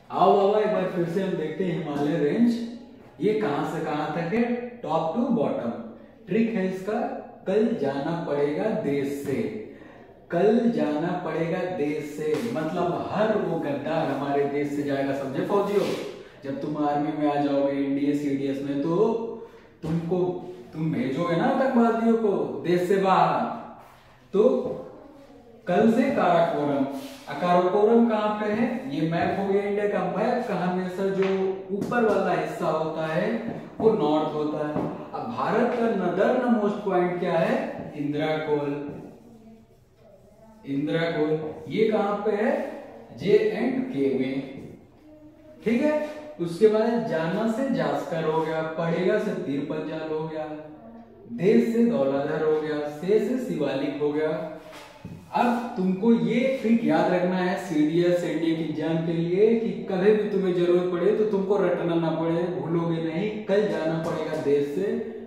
आओ बाबा एक बार फिर से हम देखते हैं हिमालय रेंज ये कहां से कहां तक है, टॉप टू बॉटम। ट्रिक है इसका, कल जाना पड़ेगा देश से। कल जाना पड़ेगा देश से मतलब हर वो गद्दार हमारे देश से जाएगा, समझे फौजियों। जब तुम आर्मी में आ जाओगे एनडीए सीडीएस में तो तुम भेजोगे ना आतंकवादियों को देश से बाहर। तो कल से काराकोरम। काराकोरम कहाँ पे है, ये मैप हो गया इंडिया का। मैप का हमेशा जो ऊपर वाला हिस्सा होता है वो नॉर्थ होता है। अब भारत का नदर्न मोस्ट पॉइंट क्या है, इंदिरा कोल। इंदिरा कोल ये कहां पे है, J&K में, ठीक है। उसके बाद जाना से जास्कर हो गया, पड़ेगा से पीर पंजाल हो गया, देश से धौलाधर हो गया, से शिवालिक हो गया। अब तुमको ये ट्रिक याद रखना है सीडीएस एनडीए की एग्जाम के लिए कि कभी भी तुम्हें जरूरत पड़े तो तुमको रटना ना पड़े, भूलोगे नहीं। कल जाना पड़ेगा देश से